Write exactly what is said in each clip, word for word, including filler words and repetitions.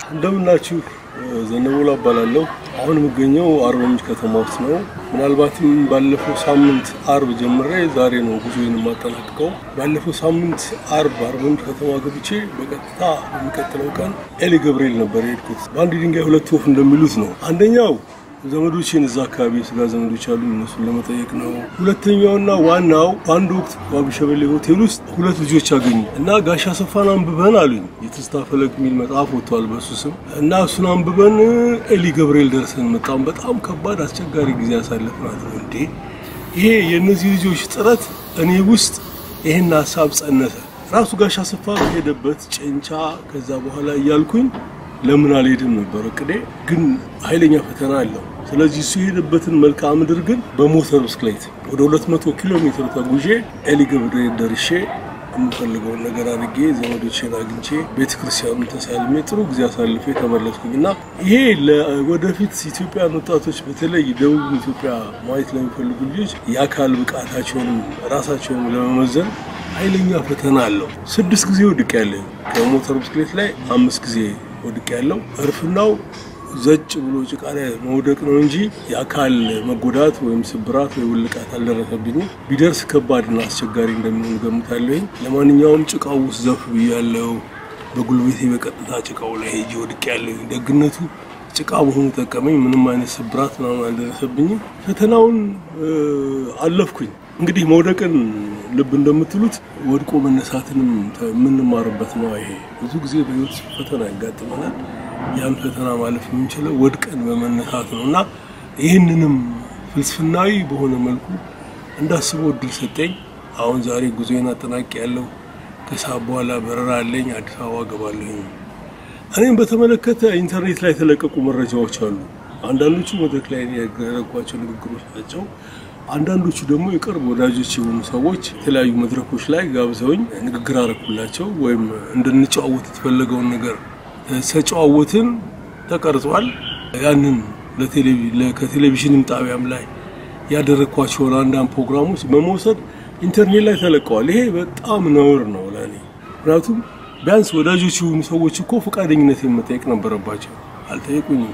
እንደምናችሁ ዘነበላ ባላለው አሁን መገኘው አርባ ምንጭ ከተማ ውስጥ ነው ምናልባትም ባለፈው ሳምንት አርብ ጀምሬ ዛሬ ነው ጉዞዬን ማጠናቀቀው ባለፈው ሳምንት አርብ አርባ ምንጭ ከተማ ገብቼ በቀጥታ የሚቀጥለው ቀን ኤሊ ገብርኤል ነበር የሄድኩት በአንድ ድንጋይ ሁለት ወፍ እንደሚሉት ነው አንደኛው ዘመዶችን እዛ አካባቢ ስጋ ዘመዶች አሉ እነሱን ለመጠየቅ ነው ሁለተኛውና ዋናው አንድ ወቅት ባቢሸበሌ ሆቴል ውስጥ ሁለት ልጆች አገኙ እና ጋሻ ሰፋን አንብበን አሉኝ የትስታ ፈለግ ሚል መጽሐፍ ወጥቷል በሱ ስም እና እሱን አንብበን ኤሊ ገብርኤል ደርሰን መጣን በጣም ከባድ አስቸጋሪ ጊዜ አሳለፍናል እንዴ ይሄ የነዚህ ልጆች ጥረት እኔ ውስጥ ይሄን ሐሳብ ጸነሰ ራሱ ጋሻ ሰፋ ሄደበት ጨንቻ ከዛ በኋላ ያልኩኝ ለምን አልሄድም ነበር እቅዴ ግን ኃይለኛ ፈተና አለው ስለዚህ እሱ ሄደበትን መልካም ምድር ግን በሞተር ብስክሌት ወደ ሁለት መቶ ኪሎ ሜትር ተጉዤ ኤሊ ገብርኤል ደርሼ የምፈልገው ነገር አድርጌ ዘመዶቼን አግኝቼ ቤተክርስቲያኑን ተሳልሜ ጥሩ ጊዜ አሳልፌ ተመለስኩኝና ይሄ ለወደፊት ኢትዮጵያ ወጣቶች በተለይ ደቡብ ኢትዮጵያ ማየት ለሚፈልጉ ልጆች የአካል ብቃታቸውን ራሳቸውን ለመመዘን ኃይለኛ ፈተና አለው ስድስት ጊዜ ወድቄያለሁ ከሞተር ብስክሌት ላይ አምስት ጊዜ ወድቄያለሁ እርፍናው ዘጭ ብሎ ጭቃ ላይ መውደቅ ነው እንጂ የአካል መጎዳት ወይም ስብራት ወይ ውልቃት አልደረሰብኝም ቢደርስ ከባድና አስቸጋሪ እንደሚሆን ገምታለሁ ለማንኛውም ጭቃው ውስጥ ዘፍ ብያለሁ በጉልበቴ በቀጥታ ጭቃው ላይ ሄጄ ወድቄያለሁ ደግነቱ ጭቃ በሆነ ተቀመኝ ምንም አይነት ስብራት ነው አልደረሰብኝም ፈተናውን አለፍኩኝ እንግዲህ መውደቅን ልብ እንደምትሉት ወድቆ መነሳትንም ምን ማረበት ነው ይሄ ብዙ ጊዜ በህይወት ፈተና ያጋጥመናል ያን ፈተና ማለፍ የምንችለው ወድቀን በመነሳት ነውና ይሄንንም ፍልስፍናዊ በሆነ መልኩ እንዳስበው እድል ሰጠኝ አሁን ዛሬ ጉዞዬን አጠናቅቄያለሁ ከሰዓት በኋላ በረራ አለኝ አዲስ አበባ ገባለሁ እኔም በተመለከተ ኢንተርኔት ላይ ተለቀቁ መረጃዎች አሉ አንዳንዶቹ መድረክ ላይ ያገረጓቸው ንግግሮች ናቸው አንዳንዶቹ ደግሞ የቅርብ ወዳጆች የሆኑ ሰዎች የተለያዩ መድረኮች ላይ ጋብዘውኝ ንግግር አረኩላቸው ወይም እንድንጫወት የተፈለገውን ነገር ተጫወትን ተቀርጿል ያንን ለቴሌቪዥን ለከቴሌቪዥንም ጣቢያም ላይ ያደረኳቸው አንዳንድ ፕሮግራሞች በመውሰድ ኢንተርኔት ላይ ተለቀዋል ይሄ በጣም ነውር ነው ለኔ ምክንያቱም ቢያንስ ወዳጆች የሆኑ ሰዎች እኮ ፈቃደኝነት መጠየቅ ነበረባቸው አልጠየቁኝም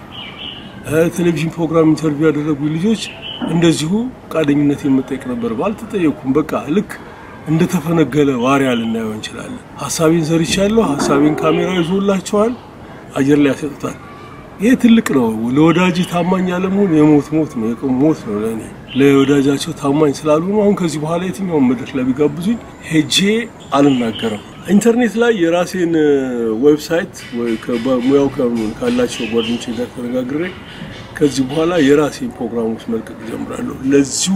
ቴሌቪዥን ፕሮግራም ኢንተርቪው ያደረጉ ልጆች እንደዚሁ ፈቃደኝነት መጠየቅ ነበር ባልተጠየቁም በቃ ልክ እንደተፈነገለ ዋሪያ ልናየው እንችላለን ሐሳቤን ዘርቻለሁ ሐሳቤን ካሜራ ይዞላቸዋል አየር ላይ ያሰጡታል ይሄ ትልቅ ነው ለወዳጅ ታማኝ ያለመሆን የሞት ሞት ነው የቆም ሞት ነው ለኔ ለወዳጃቸው ታማኝ ስላልሆኑ አሁን ከዚህ በኋላ የትኛው መድረክ ላይ ቢጋብዙኝ ሄጄ አልናገርም ኢንተርኔት ላይ የራሴን ዌብሳይት ወይ ከሙያው ካላቸው ጓደኞቼ ጋር ተነጋግሬ ከዚህ በኋላ የራሴን ፕሮግራሞች መልቀቅ ጀምራለሁ ለዚሁ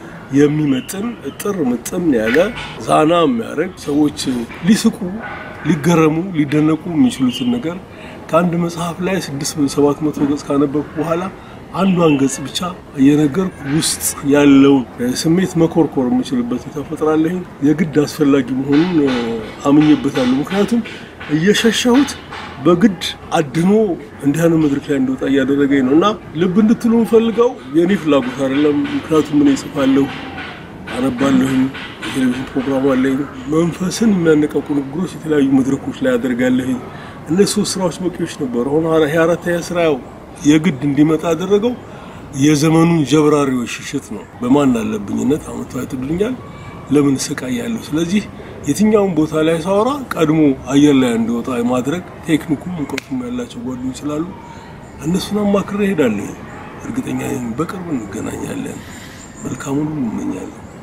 የሚመጥን ጥር ምጥን ያለ ዛና የሚያረግ ሰዎች ሊስቁ ሊገረሙ ሊደነቁ የሚችሉትን ነገር ከአንድ መጽሐፍ ላይ ስድስት ሰባት መቶ ገጽ ካነበብኩ በኋላ አንዷን ገጽ ብቻ እየነገርኩ ውስጥ ያለው ስሜት መኮርኮር የምችልበት ተፈጥራለሁ የግድ አስፈላጊ መሆኑን አምኜበታለሁ ምክንያቱም እየሸሸሁት በግድ አድኖ እንዲያነ መድረክ ላይ እንደወጣ ያደረገኝ ነውና ልብ እንድትሉ ፈልገው የኔ ፍላጎት አይደለም ምክንያቱም ምን ይጽፋለሁ አነባለሁ የቴሌቪዥን ፕሮግራም አለኝ መንፈስን የሚያነቃቁ ንግግሮች የተለያዩ መድረኮች ላይ አደርጋለሁ እነሱ ስራዎች በቂዎች ነበሩ አሁን ሀያ አራት ስራው የግድ እንዲመጣ ያደረገው የዘመኑን ጀብራሪዎች ሽሽት ነው በማን አለብኝነት አመጣው አይጥልኛል ለምን ስቃያለሁ ስለዚህ የትኛውን ቦታ ላይ ሳወራ ቀድሞ አየር ላይ እንዲወጣ ማድረግ ቴክኒኩም እንቆጥም ያላቸው ጓደኞች ስላሉ እነሱን አማክሬ ሄዳለሁ እርግጠኛ ነኝ በቅርብ እንገናኛለን መልካሙን እንመኛለን